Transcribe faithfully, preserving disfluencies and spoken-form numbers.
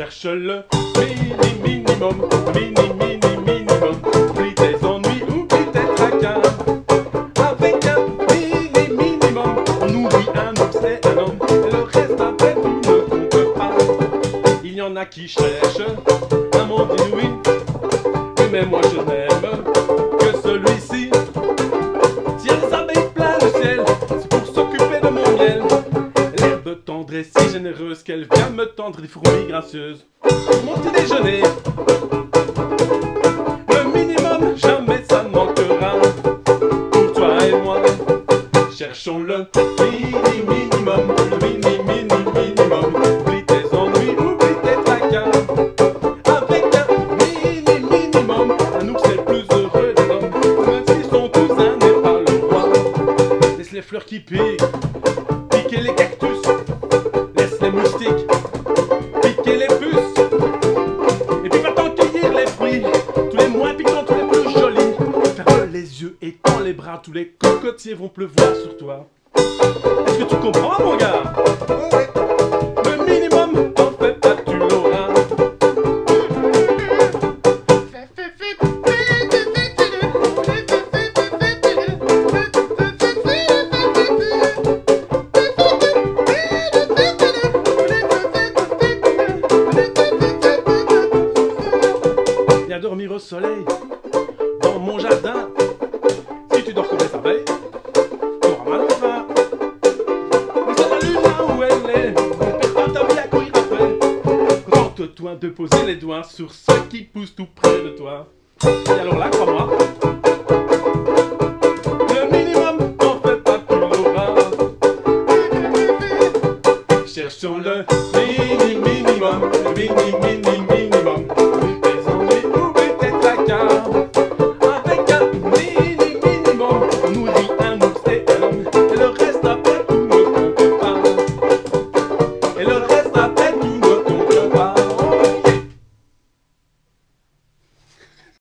Cherche le mini minimum, mini mini minimum. Oublie tes ennuis, oublie tes tracas. Avec un mini minimum, on oublie un homme, c'est un homme. Et le reste après tout ne compte pas. Il y en a qui cherchent un monde inouï. Mais moi je n'aime que celui-ci. S'il y a des abeilles plein le ciel, c'est pour s'occuper de mon miel. L'herbe tendre est si généreuse qu'elle vient me tendre des fourmis gracieuses. Mon petit déjeuner, le minimum, jamais ça ne manquera. Pour toi et moi, cherchons le mini minimum, le mini mini minimum. Oublie tes ennuis, oublie tes tracas. Avec un mini minimum, un ours est le plus heureux des hommes. Même s'ils sont tous un n'est pas le roi. Laisse les fleurs qui piquent, piquer les cactus. Laisse les moustiques, piquer les puces. Et puis va-t'en cueillir les fruits, tous les moins piquants, tous les plus jolis. Ferme les yeux et tends les bras, tous les cocotiers vont pleuvoir sur toi. Est-ce que tu comprends mon gars? Le minimum, t'en fais pas, tu l'auras. Viens dormir au soleil, dans mon jardin. Si tu dors comme les abeilles, tu auras mal au rein. Mais c'est la lune là où elle est, ne perds pas ta vie à courir après. Contente-toi de poser les doigts sur ce qui pousse tout près de toi. Et alors là, crois-moi, le minimum, t'en fais pas, tu l'auras. Cherchons le minimum.